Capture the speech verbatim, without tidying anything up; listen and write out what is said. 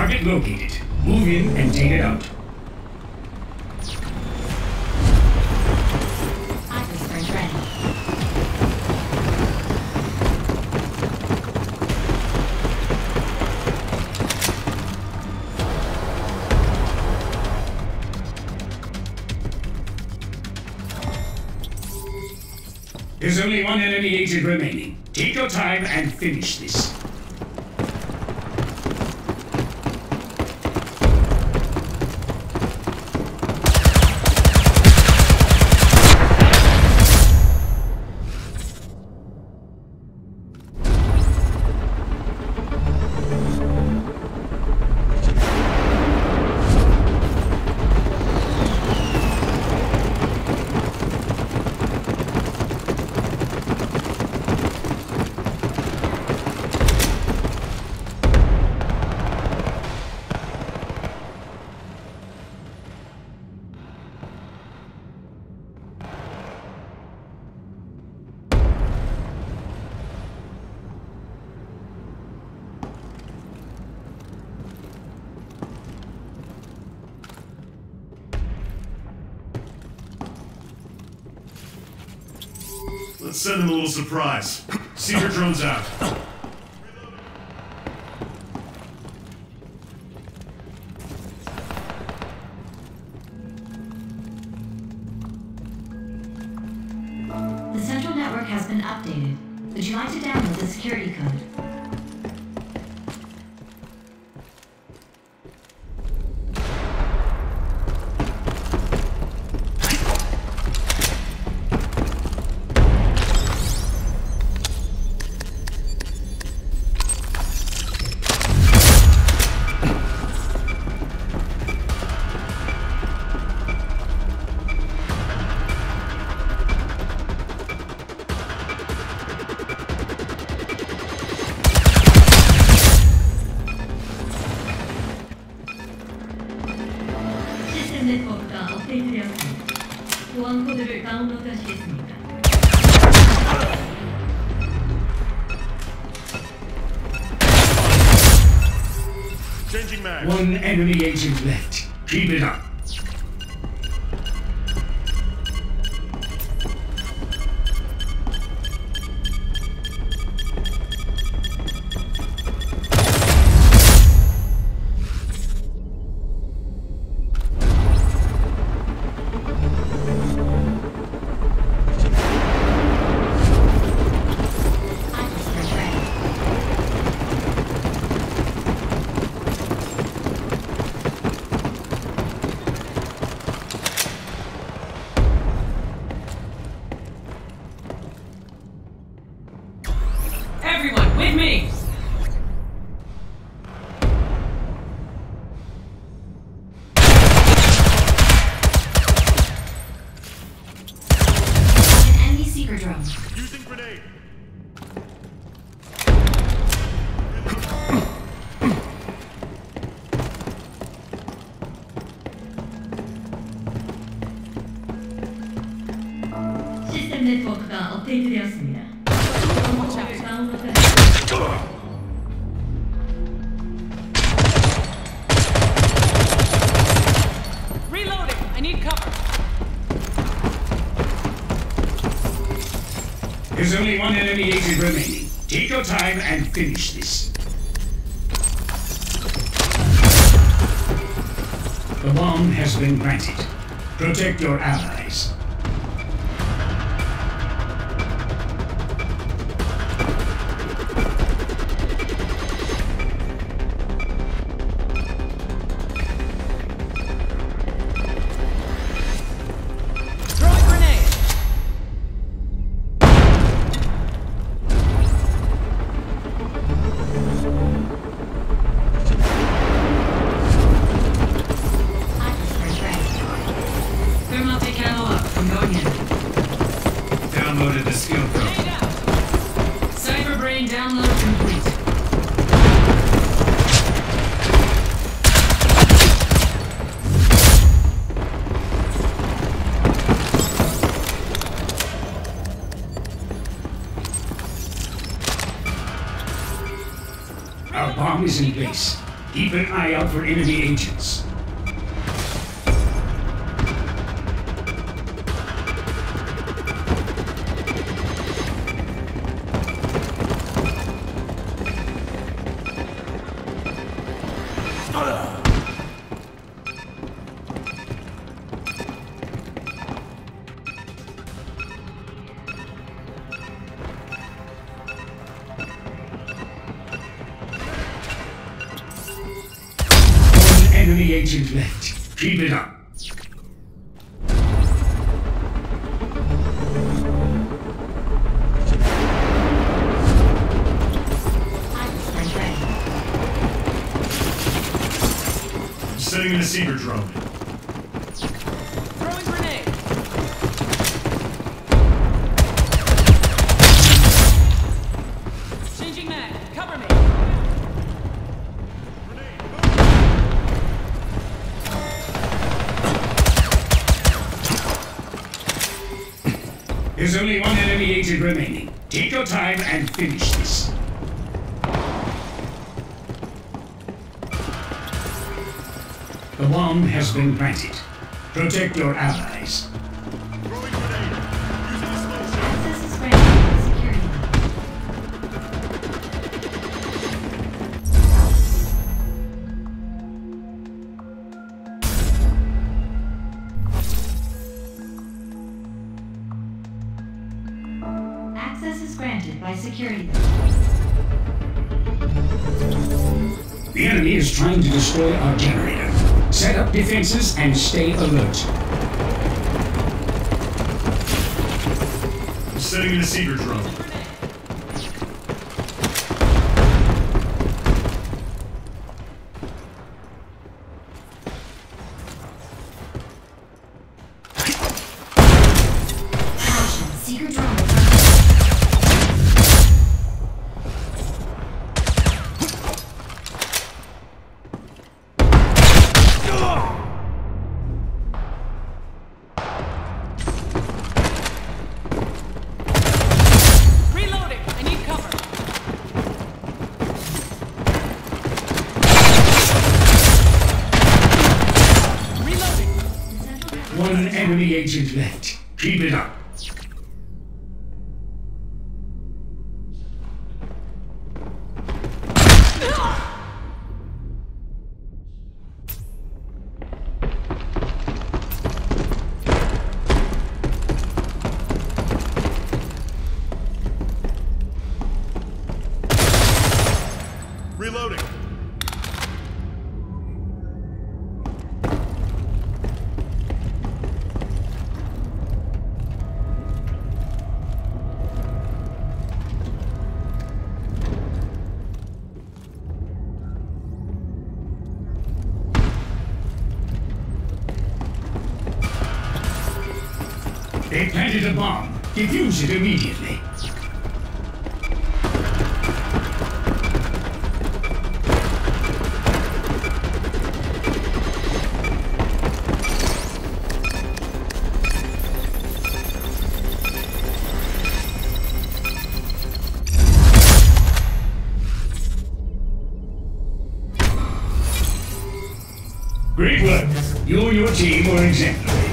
Target located. Move in and take it out. Access point ready. There's only one enemy agent remaining. Take your time and finish this. Let's send them a little surprise. Seeker drones out. The central network has been updated. Would you like to download the security code? 네트워크가 업데이트되었습니다. 보안 코드를 다운로드하시겠습니다. Changing mag. One enemy agent left. Keep it up. Everyone, with me! An enemy seeker drone. Using grenade. 시스템 네트워크가 업데이트되었습니다. 코드를 다운로드하시겠습니다. Reloading! I need cover. There's only one enemy agent remaining. Take your time and finish this. The bomb has been planted. Protect your allies. Throwing grenade! Access point ready. Thermoptic ammo up. I'm going in. Downloaded the skill code. Grenade out! Cyber brain download complete. Our bomb is in place. Keep an eye out for enemy agents. Enemy agent left. Keep it up. Setting in a Seeker drone. Throwing grenade. Changing mag. Cover me. There's only one enemy agent remaining. Take your time and finish this. The bomb has been planted. Protect your allies. Throwing grenade. Using a slow shot. Access is granted by security. Access is granted by security. The enemy is trying to destroy our generator. Set up defenses and stay alert. Setting in a Seeker drone. Caution, Seeker drone. Reloading. I need cover. Reloading. One enemy agent left. Keep it up. Reloading. They planted a bomb. Defuse it immediately. Great work. You and your team were exemplary.